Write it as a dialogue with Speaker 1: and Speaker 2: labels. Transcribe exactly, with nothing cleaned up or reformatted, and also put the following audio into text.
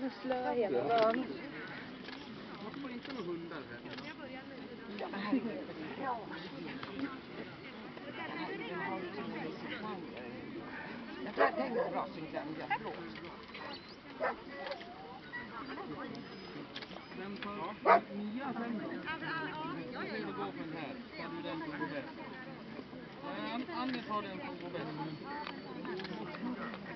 Speaker 1: Slö hela dagen.
Speaker 2: Jag får inte några hundar här.
Speaker 3: Jag tänkte bra synkar med jättebra.
Speaker 2: Vem tar nya sen då? Jag vill gå på den här. Tar du den som går bäst? Annie tar den som går bäst.